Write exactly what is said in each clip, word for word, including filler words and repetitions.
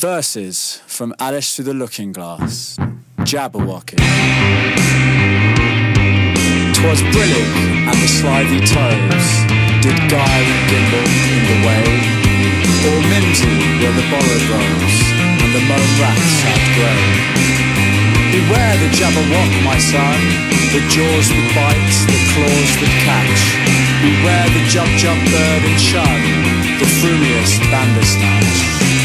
Verses from Alice Through the Looking Glass, Jabberwocky. 'Twas brillig and the slithy toves did guile and gimble in the way, all mimsy were the borrowed roves, and the mown rats outgrown. Beware the Jabberwock, my son, the jaws that bite, the claws that catch. Beware the jub-jub bird and shun the frumiest bandersnatch.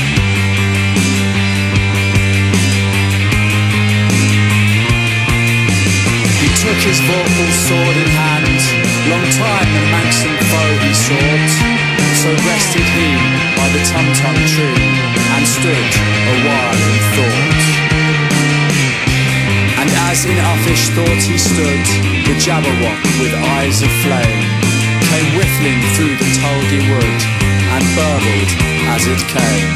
He took his vorpal sword in hand, long time the manxome foe he sought. So rested he by the tum-tum tree, and stood a while in thought. And as in uffish thought he stood, the Jabberwock with eyes of flame came whiffling through the tulgey wood, and burbled as it came.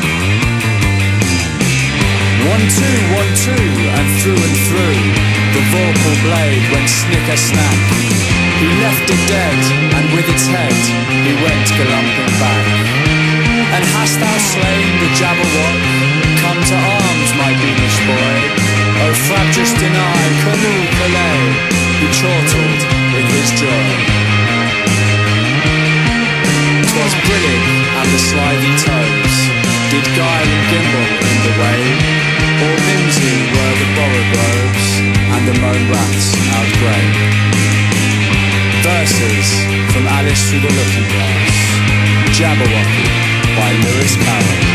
One, two, one, two, and through and through the vorpal blade went snicker-snack. He left it dead, and with its head he went galumping back. And hast thou slain the Jabberwock? Come to arms, my beamish boy. O frabjous deny, canoe calais, he chortled in his joy. 'Twas brillig and the slithy toves did guile and gimble in the way, all mimsy were the borrowed robes, and the mown rats outgrown. Verses from Alice Through the Looking Glass, Jabberwocky by Lewis Carroll.